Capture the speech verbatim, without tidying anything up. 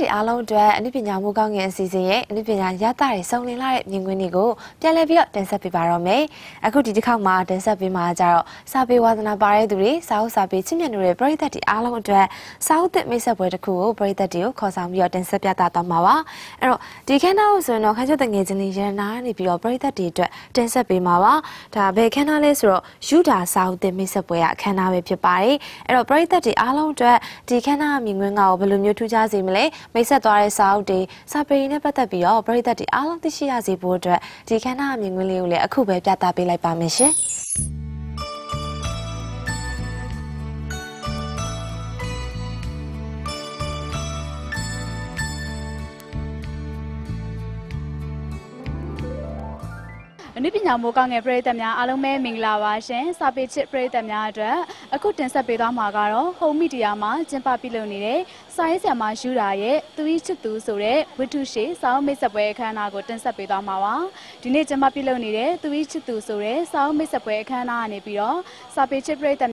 ဒီအားလုံးအတွက်အနည်းပညာမှုကောင်းငင်အစီအစဉ်ရဲ့အနည်းပညာရတာတွေစုံလင်လာတဲ့မြင်ကွင်းတွေကိုပြန်လည်ပြီးတော့တင်ဆက်ပေးပါတော့မယ်။အခုဒီတစ်ခေါက်မှာတင်ဆက်ပေးမှာကြတော့စာပေဝါသနာပါတဲ့သူတွေစာအုပ်စာပေချစ်မြတ်တို့ရဲ့ပရိသတ်တွေအားလုံးအတွက်စာအုပ်သစ်မိတ်ဆက်ပွဲတစ်ခုကိုပရိသတ်တွေကိုခေါ်ဆောင်ပြီးတော့တင်ဆက်ပြသသွားမှာပါ။အဲ့တော့ဒီခန်းသားကိုဆိုရင်တော့ခန်းကျွတ်တငယ်ချင်းတွေရန်နာနေပြီးတော့ပရိသတ်တွေအတွက်တင်ဆက်ပေးမှာပါ။ဒါဘယ်ခန်းသားလဲဆိုတော့ယူဒါစာအုပ်သစ်မိတ်ဆက်ပွဲကခန်းသားပဲဖြစ်ပါတယ်။အဲ့တော့ပရိသတ်တွေအားလုံးအတွက်ဒီခန်းသားမြင်ကွင်းကဘယ်လိုမျိုးထူးခြားစေမလဲမိတ်ဆက်သွားတဲ့စာအုပ်တွေစာပေနဲ့ပတ်သက်ပြီးတော့ပရိသတ်တွေအားလုံးသိရှိရစေဖို့အတွက်ဒီခန်းသားမြင်ကွင်းလေးကိုလည်းအခုပဲပြသပေးလိုက်ပါမယ်ရှင်အနည်းပညာမိုးကောင်းငယ်ပရိသတ်များအားလုံးပဲမင်္ဂလာပါရှင်စာပေချစ်ပရိသတ်များအတွက်အခုတင်ဆက်ပေးသွားမှာကတော့ဟုံမီဒီယာမှာကျင်းပပြုလုပ်နေတဲ့စာရေးဆရာမယူတာရဲ့သူဤချစ်သူဆိုတဲ့ဝတ္ထုရှိစာအုပ်မိတ်ဆက်ပွဲအခမ်းအနားကိုတင်ဆက်ပေးသွားမှာပါဒီနေ့ကျင်းပပြုလုပ်နေတဲ့သူဤချစ်သူဆိုတဲ့စာအုပ်မိတ်ဆက်ပွဲအခမ်းအနားကနေပြီးတော့စာပေချစ်ပရိသတ်